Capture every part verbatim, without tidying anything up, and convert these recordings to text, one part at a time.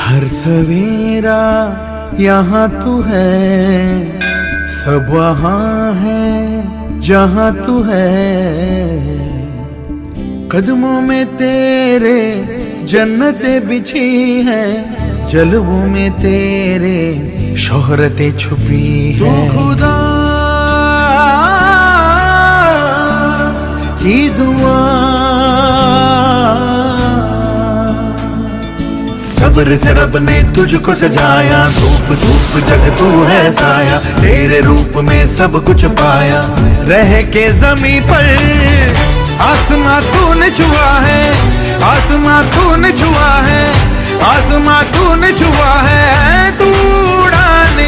हर सवेरा यहाँ तू है, सब वहाँ है जहाँ तू है। कदमों में तेरे जन्नतें बिछी है, जलवों में तेरे शोहरतें छुपी है। तू खुदा की दुआ, सब्र से रब ने तुझको सजाया, धूप धूप जग तू है साया, तेरे रूप में सब कुछ पाया। रह के जमीन पर आसमां तूने छुआ है, आसमां तूने छुआ है, आसमां तूने छुआ है। तू उड़ाने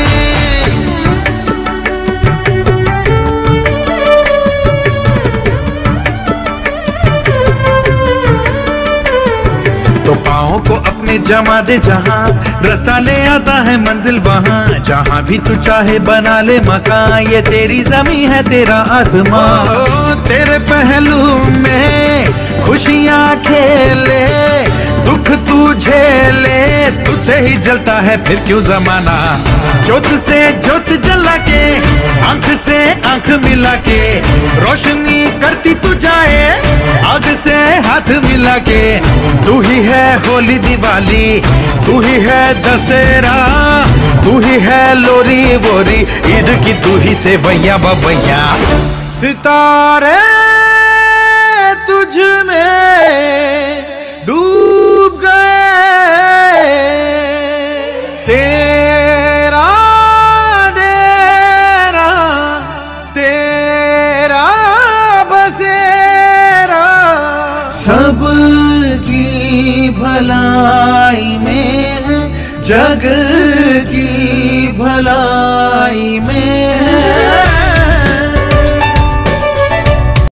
तो पाँव को अपने जमा दे जहाँ, रास्ता ले आता है मंजिल वहाँ। जहाँ भी तू चाहे बना ले मकान, ये तेरी जमी है तेरा आसमां। तेरे पहलू में खुशियाँ खेले, दुख तू झेले, तुझसे ही जलता है फिर क्यों जमाना। ज्योत से ज्योत जला के, आंख से आंख मिला के, रोशनी करती तू जाए आग से हाथ मिला के। तू ही है होली दिवाली, तू ही है दशहरा, तू ही है लोरी वोरी, ईद की तू ही से भैया बबैया। सितारे तुझ में डूब गए, तेरा डेरा तेरा बसेरा, सब की भलाई में है, जग की भलाई में